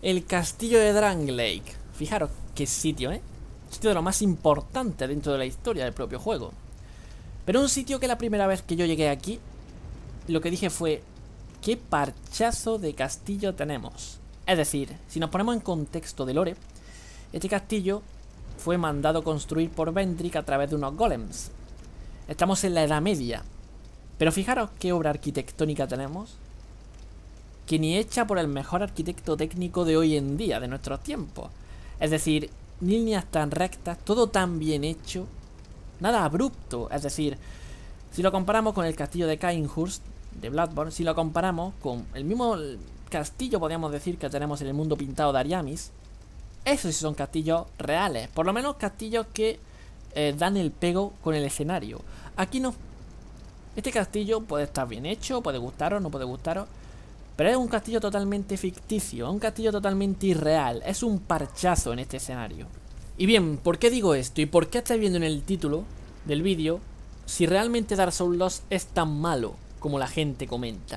El castillo de Drangleic. Fijaros qué sitio, ¿eh? Sitio de lo más importante dentro de la historia del propio juego. Pero un sitio que la primera vez que yo llegué aquí, lo que dije fue: ¿qué parchazo de castillo tenemos? Es decir, si nos ponemos en contexto de lore, este castillo fue mandado construir por Vendrick a través de unos golems. Estamos en la Edad Media. Pero fijaros qué obra arquitectónica tenemos, que ni hecha por el mejor arquitecto técnico de hoy en día, de nuestros tiempos. Es decir, líneas tan rectas, todo tan bien hecho, nada abrupto. Es decir, si lo comparamos con el castillo de Cainhurst, de Bloodborne, si lo comparamos con el mismo castillo, podríamos decir, que tenemos en el mundo pintado de Ariamis, esos sí son castillos reales, por lo menos castillos que dan el pego con el escenario. Aquí no. Este castillo puede estar bien hecho, puede gustaros, no puede gustaros, pero es un castillo totalmente ficticio, un castillo totalmente irreal, es un parchazo en este escenario. Y bien, ¿por qué digo esto? ¿Y por qué estáis viendo en el título del vídeo si realmente Dark Souls 2 es tan malo como la gente comenta?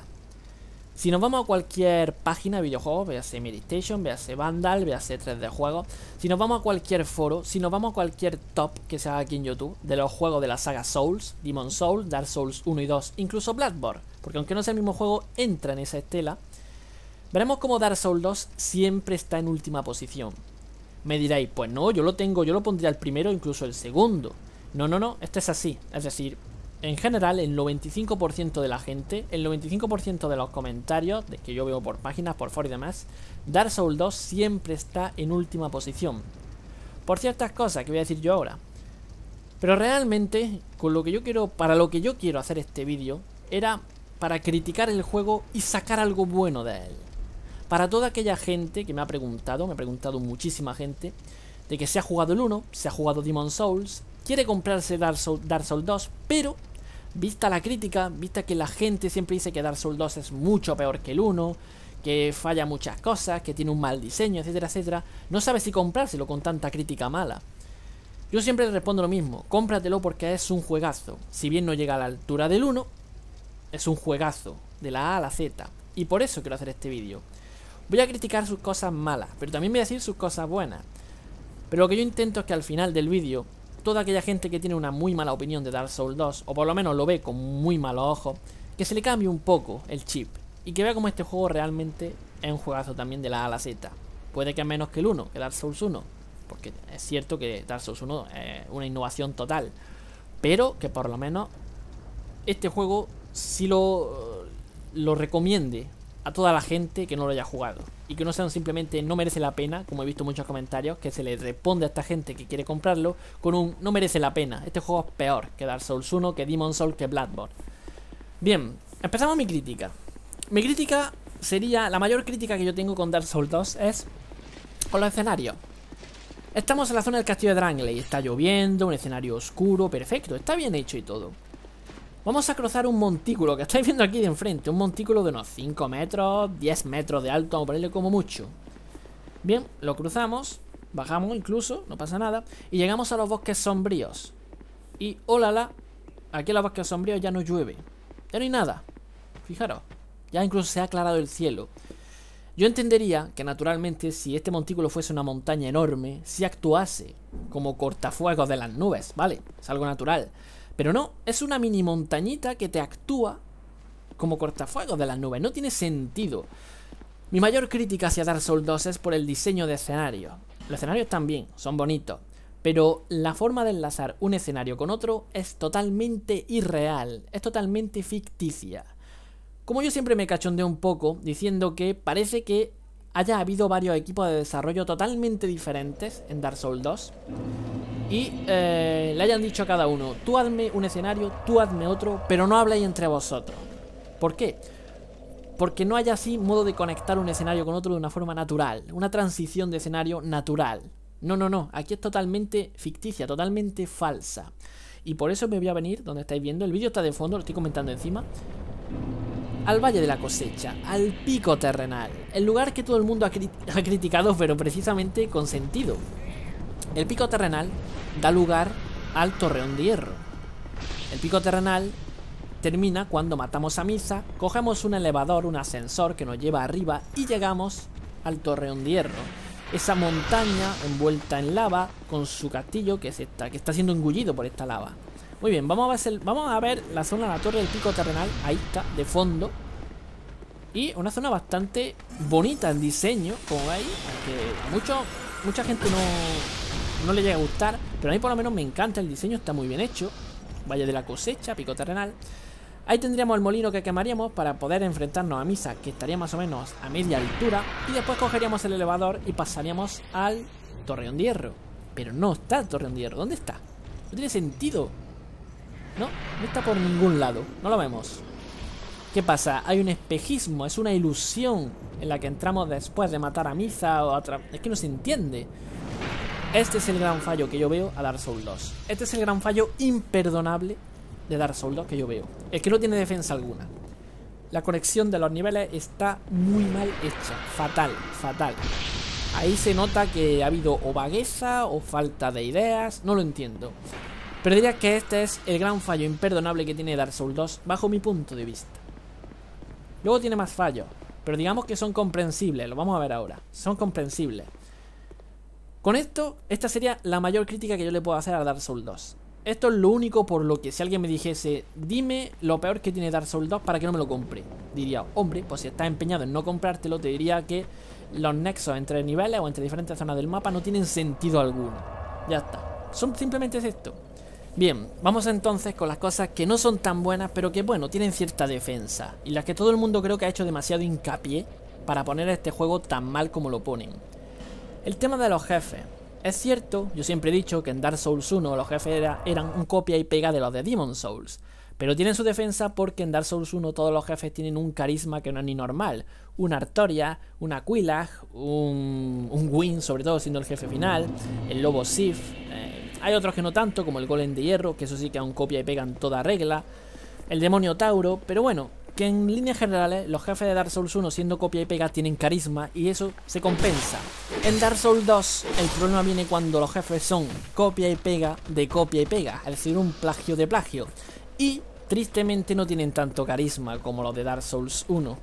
Si nos vamos a cualquier página de videojuegos, véase Medistation, véase Vandal, véase 3D Juegos, si nos vamos a cualquier foro, si nos vamos a cualquier top que se haga aquí en YouTube de los juegos de la saga Souls, Demon Souls, Dark Souls 1 y 2, incluso Bloodborne, porque aunque no sea el mismo juego, entra en esa estela, veremos como Dark Souls 2 siempre está en última posición. Me diréis, pues no, yo lo pondría el primero, incluso el segundo. No, esto es así, es decir, en general, el 95% de la gente, el 95% de los comentarios de que yo veo por páginas, por foros y demás, Dark Souls 2 siempre está en última posición. Por ciertas cosas que voy a decir yo ahora. Pero realmente, con lo que yo quiero, para lo que yo quiero hacer este vídeo, era para criticar el juego y sacar algo bueno de él. Para toda aquella gente que me ha preguntado muchísima gente, de que se ha jugado el 1, se ha jugado Demon Souls, quiere comprarse Dark Souls 2, pero vista la crítica, vista que la gente siempre dice que Dark Souls 2 es mucho peor que el 1, que falla muchas cosas, que tiene un mal diseño, etcétera, etcétera, no sabe si comprárselo con tanta crítica mala. Yo siempre le respondo lo mismo: cómpratelo porque es un juegazo. Si bien no llega a la altura del 1, es un juegazo, de la A a la Z. Y por eso quiero hacer este vídeo. Voy a criticar sus cosas malas, pero también voy a decir sus cosas buenas. Pero lo que yo intento es que al final del vídeo, toda aquella gente que tiene una muy mala opinión de Dark Souls 2, o por lo menos lo ve con muy malos ojos, que se le cambie un poco el chip y que vea como este juego realmente es un juegazo también de la A a la Z. Puede que menos que el 1, que Dark Souls 1, porque es cierto que Dark Souls 1 es una innovación total, pero que por lo menos este juego sí lo recomiende a toda la gente que no lo haya jugado, y que no sean simplemente no merece la pena, como he visto muchos comentarios, que se le responde a esta gente que quiere comprarlo con un no merece la pena, este juego es peor que Dark Souls 1, que Demon Souls, que Bloodborne. Bien, empezamos mi crítica. Mi crítica sería, la mayor crítica que yo tengo con Dark Souls 2 es con los escenarios. Estamos en la zona del castillo de Drangleic, está lloviendo, un escenario oscuro, perfecto, está bien hecho y todo. Vamos a cruzar un montículo que estáis viendo aquí de enfrente, un montículo de unos 5 metros, 10 metros de alto, vamos a ponerle como mucho. Bien, lo cruzamos, bajamos incluso, no pasa nada, y llegamos a los bosques sombríos. Y, ¡olala! Aquí en los bosques sombríos ya no llueve, ya no hay nada. Fijaros, ya incluso se ha aclarado el cielo. Yo entendería que naturalmente si este montículo fuese una montaña enorme, si actuase como cortafuegos de las nubes, ¿vale? Es algo natural. Pero no, es una mini montañita que te actúa como cortafuegos de las nubes. No tiene sentido. Mi mayor crítica hacia Dark Souls 2 es por el diseño de escenarios. Los escenarios están bien, son bonitos, pero la forma de enlazar un escenario con otro es totalmente irreal, es totalmente ficticia. Como yo siempre me cachondeo un poco diciendo que parece que haya habido varios equipos de desarrollo totalmente diferentes en Dark Souls 2 y le hayan dicho a cada uno: tú hazme un escenario, tú hazme otro, pero no habléis entre vosotros. ¿Por qué? Porque no hay así modo de conectar un escenario con otro de una forma natural, una transición de escenario natural. No, aquí es totalmente ficticia, totalmente falsa. Y por eso me voy a venir donde estáis viendo, el vídeo está de fondo, lo estoy comentando encima, al Valle de la Cosecha, al Pico Terrenal, el lugar que todo el mundo ha criticado, pero precisamente con sentido. El Pico Terrenal da lugar al Torreón de Hierro. El Pico Terrenal termina cuando matamos a Misa, cogemos un elevador, un ascensor que nos lleva arriba y llegamos al Torreón de Hierro. Esa montaña envuelta en lava con su castillo que está siendo engullido por esta lava. Muy bien, vamos a ver la zona de la Torre del Pico Terrenal. Ahí está, de fondo. Y una zona bastante bonita en diseño, como veis. Aunque a mucha gente no le llega a gustar, pero a mí por lo menos me encanta el diseño, está muy bien hecho. Valle de la Cosecha, Pico Terrenal. Ahí tendríamos el molino que quemaríamos para poder enfrentarnos a Misa, que estaría más o menos a media altura. Y después cogeríamos el elevador y pasaríamos al Torreón de Hierro. Pero no está el Torreón de Hierro, ¿dónde está? No tiene sentido. No está por ningún lado, no lo vemos. ¿Qué pasa? Hay un espejismo, es una ilusión en la que entramos después de matar a Misa o a otra. Es que no se entiende. Este es el gran fallo que yo veo a Dark Souls 2. Este es el gran fallo imperdonable de Dark Souls 2 que yo veo. El que no tiene defensa alguna. La conexión de los niveles está muy mal hecha. Fatal, fatal. Ahí se nota que ha habido o vagueza o falta de ideas. No lo entiendo. Pero diría que este es el gran fallo imperdonable que tiene Dark Souls 2 bajo mi punto de vista. Luego tiene más fallos, pero digamos que son comprensibles. Lo vamos a ver ahora. Son comprensibles. Con esto, esta sería la mayor crítica que yo le puedo hacer a Dark Souls 2. Esto es lo único por lo que si alguien me dijese, dime lo peor que tiene Dark Souls 2 para que no me lo compre, diría, hombre, pues si estás empeñado en no comprártelo, te diría que los nexos entre niveles o entre diferentes zonas del mapa no tienen sentido alguno. Ya está. Simplemente es esto. Bien, vamos entonces con las cosas que no son tan buenas, pero que bueno, tienen cierta defensa. Y las que todo el mundo creo que ha hecho demasiado hincapié para poner este juego tan mal como lo ponen. El tema de los jefes. Es cierto, yo siempre he dicho que en Dark Souls 1 los jefes eran un copia y pega de los de Demon's Souls. Pero tienen su defensa porque en Dark Souls 1 todos los jefes tienen un carisma que no es ni normal. Una Artoria, una Quillag, un Gwyn, sobre todo siendo el jefe final, el Lobo Sif. Hay otros que no tanto, como el Golem de Hierro, que eso sí que es un copia y pega en toda regla. El Demonio Tauro, pero bueno, que en líneas generales los jefes de Dark Souls 1 siendo copia y pega tienen carisma y eso se compensa. En Dark Souls 2 el problema viene cuando los jefes son copia y pega de copia y pega, es decir, un plagio de plagio. Y tristemente no tienen tanto carisma como los de Dark Souls 1.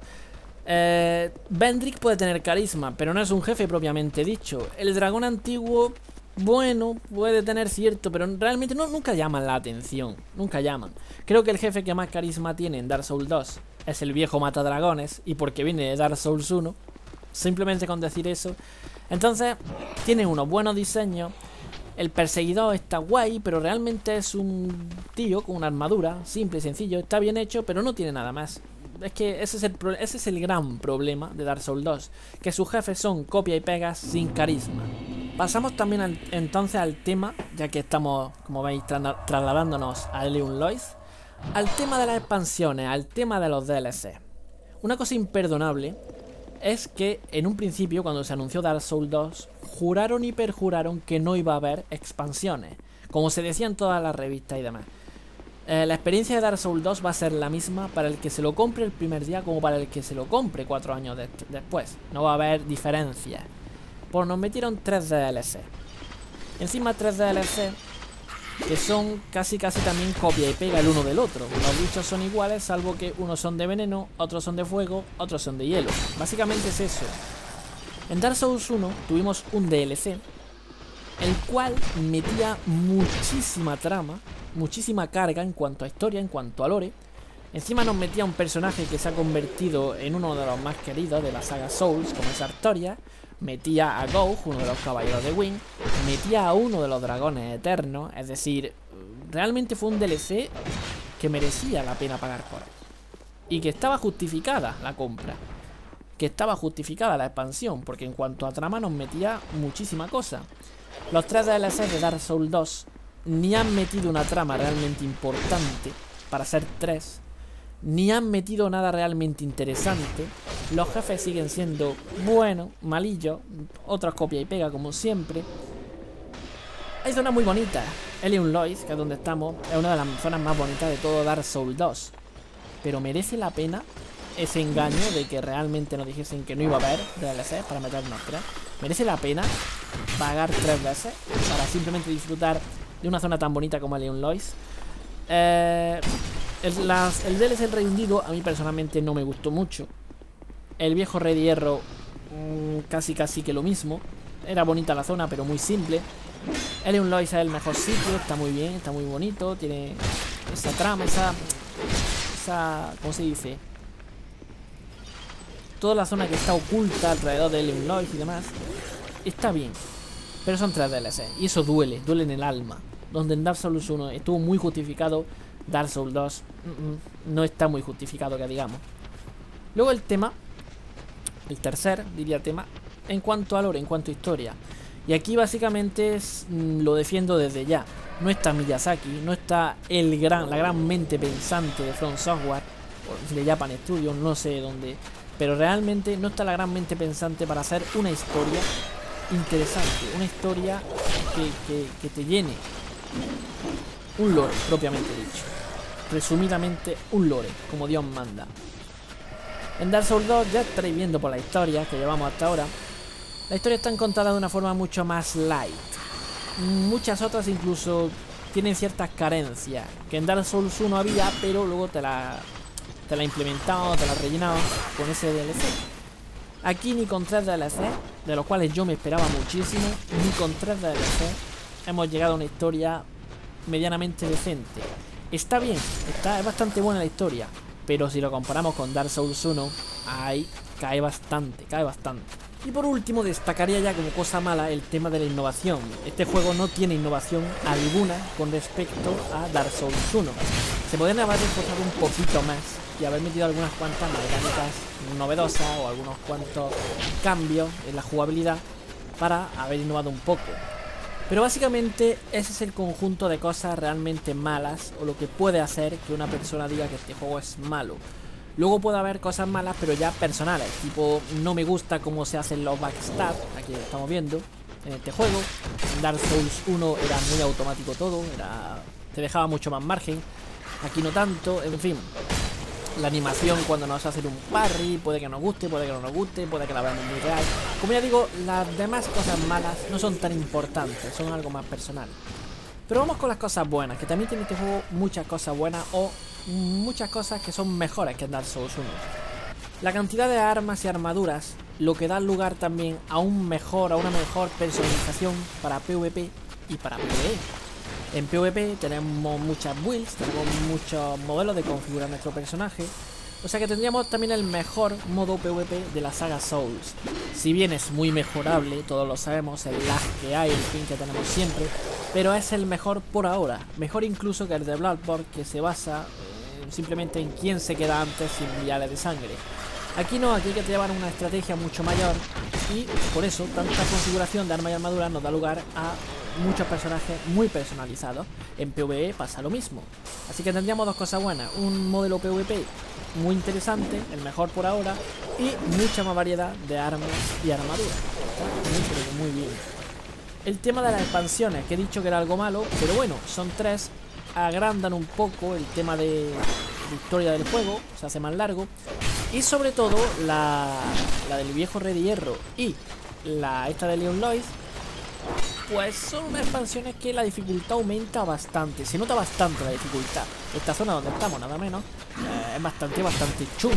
Vendrick puede tener carisma, pero no es un jefe propiamente dicho. El dragón antiguo, bueno, puede tener cierto, pero realmente nunca llaman la atención. Nunca llaman. Creo que el jefe que más carisma tiene en Dark Souls 2 es el viejo matadragones, y porque viene de Dark Souls 1. Simplemente con decir eso. Entonces, tiene unos buenos diseños. El perseguidor está guay, pero realmente es un tío con una armadura simple y sencillo. Está bien hecho, pero no tiene nada más. Es que ese es el gran problema de Dark Souls 2, que sus jefes son copia y pegas sin carisma. Pasamos también entonces al tema, ya que estamos, como veis, trasladándonos a Eilun Lois, al tema de las expansiones, al tema de los DLC. Una cosa imperdonable es que en un principio, cuando se anunció Dark Souls 2, juraron y perjuraron que no iba a haber expansiones, como se decía en todas las revistas y demás. La experiencia de Dark Souls 2 va a ser la misma para el que se lo compre el primer día como para el que se lo compre 4 años después. No va a haber diferencias. Pues nos metieron 3 DLC. Encima 3 DLC que son casi también copia y pega el uno del otro. Los bichos son iguales, salvo que unos son de veneno, otros son de fuego, otros son de hielo. Básicamente es eso. En Dark Souls 1 tuvimos un DLC, el cual metía muchísima trama, muchísima carga en cuanto a historia, en cuanto a lore. Encima nos metía un personaje que se ha convertido en uno de los más queridos de la saga Souls, como es Artoria. Metía a Gouge, uno de los caballeros de Gwyn. Metía a uno de los dragones eternos. Es decir, realmente fue un DLC que merecía la pena pagar por él. Y que estaba justificada la compra. Que estaba justificada la expansión, porque en cuanto a trama nos metía muchísima cosa. Los 3 DLC de Dark Souls 2 ni han metido una trama realmente importante para ser 3, ni han metido nada realmente interesante. Los jefes siguen siendo, bueno, malillos, otros copia y pega como siempre. Hay zonas muy bonitas. Eilun Lois, que es donde estamos, es una de las zonas más bonitas de todo Dark Souls 2. Pero merece la pena ese engaño de que realmente nos dijesen que no iba a haber DLC para meternos 3. Merece la pena pagar 3 veces para simplemente disfrutar de una zona tan bonita como Eilun Lois. El DLC del Rey Hundido a mí personalmente no me gustó mucho. El viejo Rey de Hierro casi que lo mismo. Era bonita la zona, pero muy simple. Elysium Lois es el mejor sitio, está muy bien, está muy bonito. Tiene esa trama, esa ¿cómo se dice? Toda la zona que está oculta alrededor de Elysium Lois y demás. Está bien. Pero son 3 DLC. Y eso duele en el alma. Donde en Dark Souls 1 estuvo muy justificado, Dark Souls 2 no está muy justificado, que digamos. Luego el tema, el tercer, diría tema, en cuanto a lore, en cuanto a historia. Y aquí básicamente lo defiendo desde ya. No está Miyazaki, no está la gran mente pensante de From Software, o de Japan Studios, no sé dónde. Pero realmente no está la gran mente pensante para hacer una historia interesante, una historia que te llene. Un lore, propiamente dicho. Resumidamente, un lore, como Dios manda. En Dark Souls 2 ya estaréis viendo por la historia que llevamos hasta ahora. La historia está contada de una forma mucho más light. Muchas otras incluso tienen ciertas carencias que en Dark Souls 1 había, pero luego te la implementado, te la rellenado con ese DLC. Aquí ni con 3 DLC, de los cuales yo me esperaba muchísimo, ni con 3 DLC hemos llegado a una historia medianamente decente. Está bien, es bastante buena la historia, pero si lo comparamos con Dark Souls 1, ahí cae bastante. Y por último destacaría ya como cosa mala el tema de la innovación. Este juego no tiene innovación alguna con respecto a Dark Souls 1. Se podrían haber esforzado un poquito más y haber metido algunas cuantas mecánicas novedosas o algunos cuantos cambios en la jugabilidad para haber innovado un poco. Pero básicamente ese es el conjunto de cosas realmente malas, o lo que puede hacer que una persona diga que este juego es malo. Luego puede haber cosas malas, pero ya personales, tipo no me gusta cómo se hacen los backstab, aquí lo estamos viendo en este juego. En Dark Souls 1 era muy automático todo, te dejaba mucho más margen. Aquí no tanto, en fin. La animación cuando nos hacen un parry, puede que nos guste, puede que no nos guste, puede que la veamos muy real. Como ya digo, las demás cosas malas no son tan importantes, son algo más personal. Pero vamos con las cosas buenas, que también tiene este juego muchas cosas buenas o muchas cosas que son mejores que en Dark Souls 1. La cantidad de armas y armaduras, lo que da lugar también a una mejor personalización para PvP y para PvE. En PvP tenemos muchas builds, tenemos muchos modelos de configurar nuestro personaje. O sea que tendríamos también el mejor modo PvP de la saga Souls. Si bien es muy mejorable, todos lo sabemos, el lag que hay, el ping que tenemos siempre, pero es el mejor por ahora. Mejor incluso que el de Bloodborne, que se basa simplemente en quién se queda antes sin viales de sangre. Aquí no, aquí hay que llevar una estrategia mucho mayor y por eso tanta configuración de armas y armaduras nos da lugar a muchos personajes muy personalizados. En PvE pasa lo mismo. Así que tendríamos dos cosas buenas: un modelo PvP muy interesante, el mejor por ahora, y mucha más variedad de armas y armaduras. Está muy bien. El tema de las expansiones, que he dicho que era algo malo, pero bueno, son 3, agrandan un poco el tema de historia del juego, se hace más largo. Y sobre todo la del viejo Rey de Hierro y esta de Elysium Lois, pues son unas expansiones que la dificultad aumenta bastante. Se nota bastante la dificultad. Esta zona donde estamos, nada menos, es bastante chunga.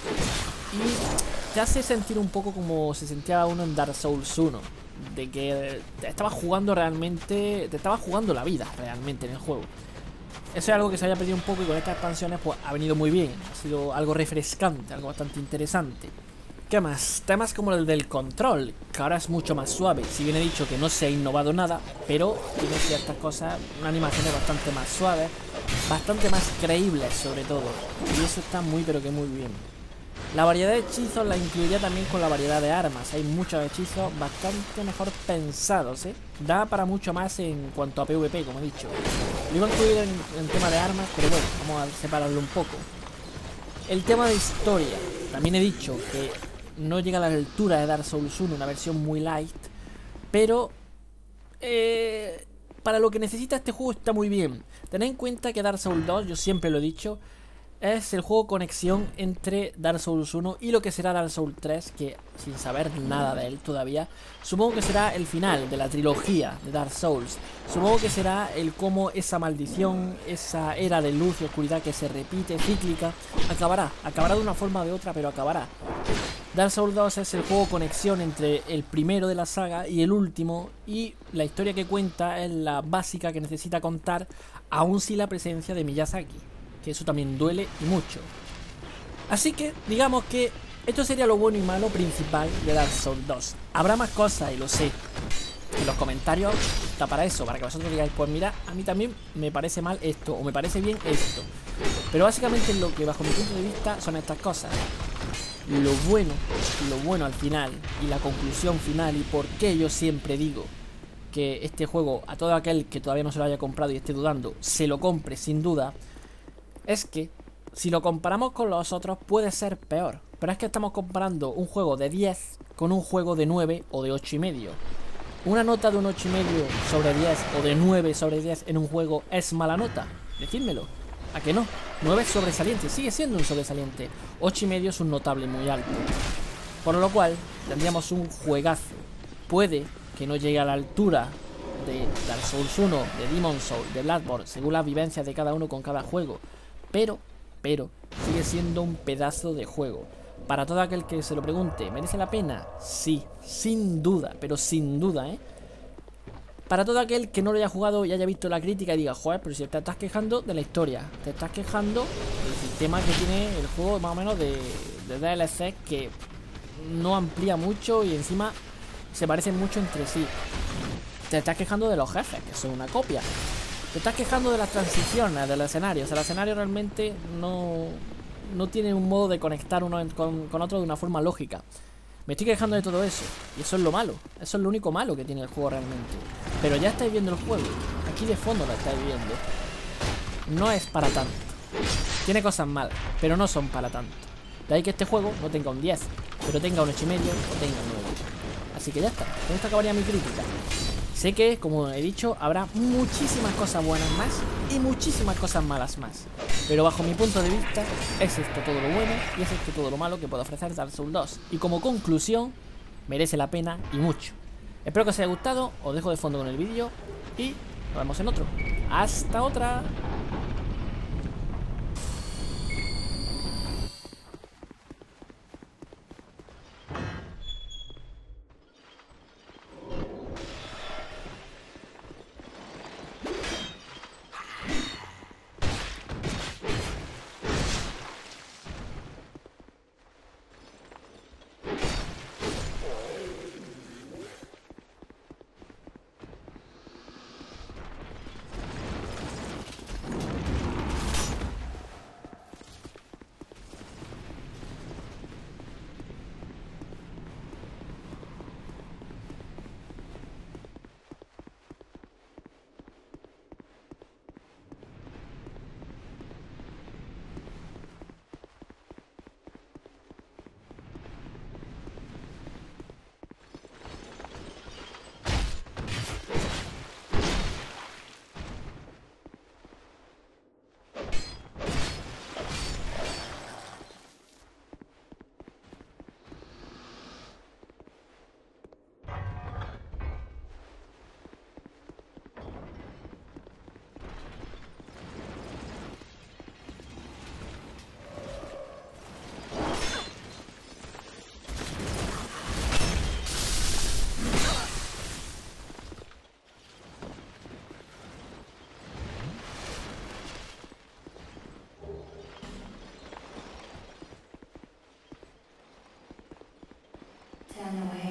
Y te hace sentir un poco como se sentía uno en Dark Souls 1. De que te estabas jugando realmente, te estabas jugando la vida realmente en el juego. Eso es algo que se había perdido un poco y con estas expansiones pues ha venido muy bien. Ha sido algo refrescante, algo bastante interesante. ¿Qué más? Temas como el del control, que ahora es mucho más suave. Si bien he dicho que no se ha innovado nada, pero tiene ciertas cosas, una animación bastante más suave, bastante más creíbles sobre todo. Y eso está muy pero que muy bien. La variedad de hechizos la incluiría también con la variedad de armas. Hay muchos hechizos bastante mejor pensados, ¿eh? Da para mucho más en cuanto a PvP, como he dicho. Lo iba a incluir en tema de armas, pero bueno, vamos a separarlo un poco. El tema de historia, también he dicho que no llega a la altura de Dark Souls 1, una versión muy light, pero para lo que necesita este juego está muy bien. Tened en cuenta que Dark Souls 2, yo siempre lo he dicho, es el juego conexión entre Dark Souls 1 y lo que será Dark Souls 3, que sin saber nada de él todavía, supongo que será el final de la trilogía de Dark Souls. Supongo que será el cómo esa maldición, esa era de luz y oscuridad que se repite, cíclica, acabará de una forma o de otra, pero acabará. Dark Souls 2 es el juego conexión entre el primero de la saga y el último, y la historia que cuenta es la básica que necesita contar, aún sin la presencia de Miyazaki, que eso también duele y mucho. Así que digamos que esto sería lo bueno y malo principal de Dark Souls 2. Habrá más cosas, y lo sé. En los comentarios está para eso, para que vosotros digáis, pues mira, a mí también me parece mal esto, o me parece bien esto. Pero básicamente lo que bajo mi punto de vista son estas cosas. Lo bueno al final, y la conclusión final, y por qué yo siempre digo que este juego, a todo aquel que todavía no se lo haya comprado y esté dudando, se lo compre sin duda, es que si lo comparamos con los otros puede ser peor. Pero es que estamos comparando un juego de 10 con un juego de 9 o de 8,5. ¿Una nota de un 8,5 sobre 10 o de 9 sobre 10 en un juego es mala nota? Decídmelo. ¿A que no? 9 es sobresaliente, sigue siendo un sobresaliente. 8,5 es un notable muy alto. Por lo cual, tendríamos un juegazo. Puede que no llegue a la altura de Dark Souls 1, de Demon's Souls, de Bloodborne, según las vivencias de cada uno con cada juego. Pero, sigue siendo un pedazo de juego. Para todo aquel que se lo pregunte, ¿merece la pena? Sí, sin duda, pero sin duda, ¿eh? Para todo aquel que no lo haya jugado y haya visto la crítica y diga, joder, pero si te estás quejando de la historia, te estás quejando del sistema que tiene el juego más o menos de DLC, que no amplía mucho y encima se parecen mucho entre sí. Te estás quejando de los jefes, que son una copia. Te estás quejando de las transiciones, del escenario. O sea, el escenario realmente no tiene un modo de conectar uno con otro de una forma lógica. Me estoy quejando de todo eso, y eso es lo malo. Eso es lo único malo que tiene el juego realmente. Pero ya estáis viendo el juego. Aquí de fondo lo estáis viendo. No es para tanto. Tiene cosas malas, pero no son para tanto. De ahí que este juego no tenga un 10, pero tenga un 8,5 o tenga un 9. Así que ya está. Con esto acabaría mi crítica. Sé que, como he dicho, habrá muchísimas cosas buenas más y muchísimas cosas malas más. Pero bajo mi punto de vista, es esto todo lo bueno y es esto todo lo malo que puede ofrecer Dark Souls 2. Y como conclusión, merece la pena y mucho. Espero que os haya gustado, os dejo de fondo con el vídeo y nos vemos en otro. ¡Hasta otra! Turn away.